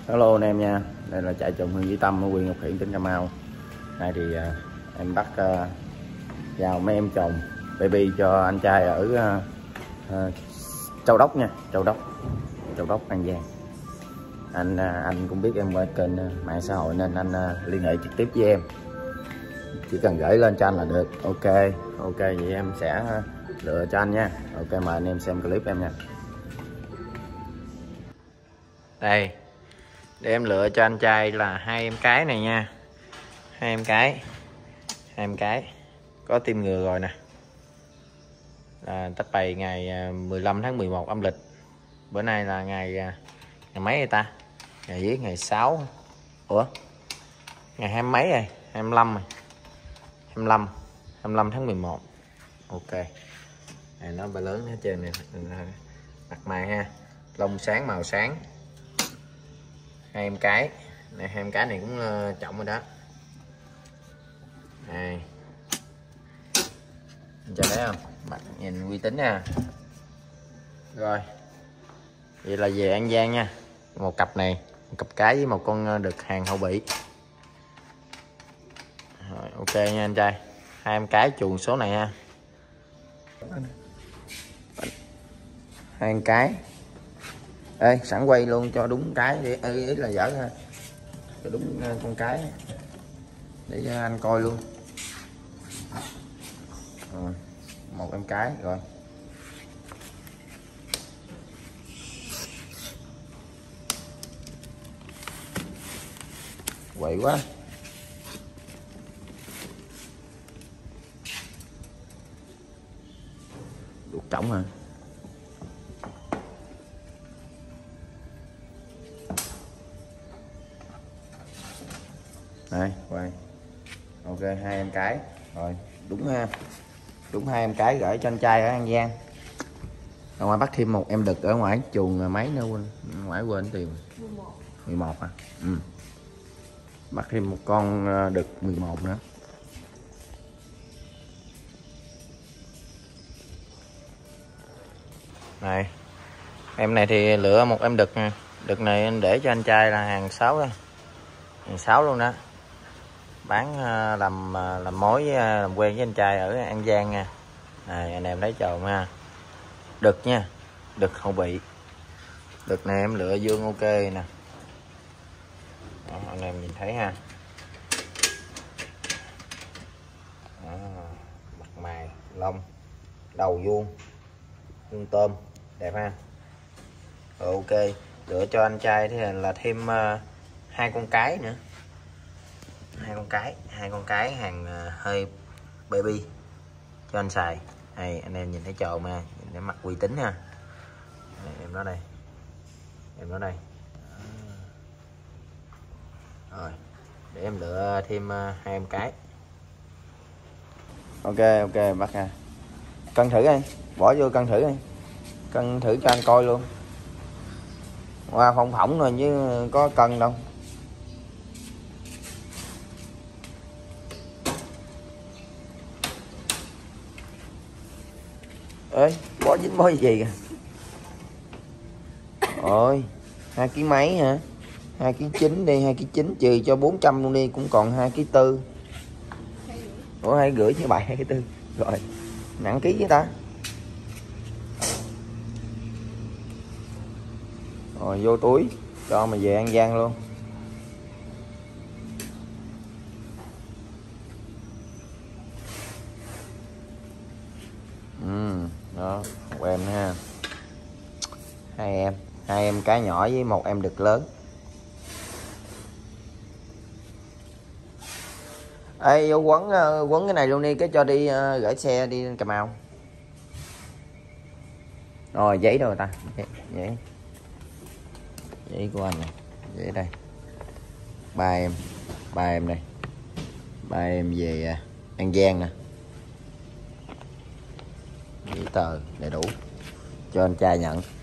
Hello anh em nha, đây là trại trồng Hương Vĩ Tâm ở huyện Ngọc Hiển, tỉnh Cà Mau. Nay thì em bắt vào mấy em trồng baby cho anh trai ở Châu Đốc nha, Châu Đốc An Giang. Anh cũng biết em qua kênh mạng xã hội nên anh liên hệ trực tiếp với em, chỉ cần gửi lên cho anh là được. Ok vậy em sẽ lựa cho anh nha. Ok, mời anh em xem clip em nha. Đây, để em lựa cho anh trai là hai em cái này nha. Hai em cái có tiêm ngừa rồi nè, là tách bày ngày 15 tháng 11 âm lịch. Bữa nay là ngày mấy vậy ta? Ngày viết ngày 6. Ủa, ngày 20 mấy rồi, 25 rồi, 25 tháng 11. Ok, này nó ba lớn hết trơn nè, mặt mày ha, lông sáng màu sáng. Hai em cái này, hai em cái này cũng trọng rồi đó. Này, cho thấy không, mặt nhìn uy tín nha. Rồi, vậy là về An Giang nha. Một cặp này, một cặp cái với một con đực hàng hậu bị. Rồi, ok nha anh trai. Hai em cái chuồng số này ha. Hai em cái. Ê, sẵn quay luôn cho đúng cái để ý là dở ha, cho đúng con cái để cho anh coi luôn. Rồi, một em cái rồi. Quậy quá. Đục trống hả? Đây, quay. Ok, hai em cái. Rồi, đúng ha. Đúng hai em cái gửi cho anh trai ở An Giang. Ở ngoài bắt thêm một em đực ở ngoài chuồng mấy nữa quên. Ngoài quên tìm. 11 à? Ừ. Bắt thêm một con đực 11 nữa. Này. Em này thì lựa một em đực nè. Đực này anh để cho anh trai là hàng 6 đây. Hàng 6 luôn đó. Bán làm mối làm quen với anh trai ở An Giang nha. Này anh em thấy chồng ha. Đực nha, đực hậu bị. Đực này em lựa dương ok nè. Đó, anh em nhìn thấy ha. Đó, mặt mày, lông, đầu vuông, vuông tôm, đẹp ha. Rồi, ok, lựa cho anh trai thì là thêm hai con cái nữa. Hai con cái hàng hơi baby cho anh xài. Đây, anh em nhìn thấy trộn ha, nhìn thấy mặt uy tín ha. Đây, em đó đây, em đó đây. Rồi, để em lựa thêm hai em cái. Ok bác ha. Cân thử đi, bỏ vô cân thử đi, cân thử cho anh coi luôn. Qua phỏng phỏng rồi chứ có cân đâu. Ê, bỏ dính bó gì kìa. Rồi, 2 kg mấy hả? 2 kg 9 đi, 2 kg 9 trừ cho 400 luôn đi, cũng còn 2 kg 4. Ủa 2 rưỡi chứ 7 2 kg 4. Rồi, nặng ký với ta. Rồi vô túi cho mà về An Giang luôn. Đó, một em ha. Hai em cái nhỏ với một em đực lớn. Ê, vô quấn cái này luôn đi, cái cho đi gửi xe đi Cà Mau. Rồi giấy đâu ta? Giấy của anh này, giấy đây. Ba em đây. Ba em về An Giang nè. Giấy tờ đầy đủ cho anh trai nhận.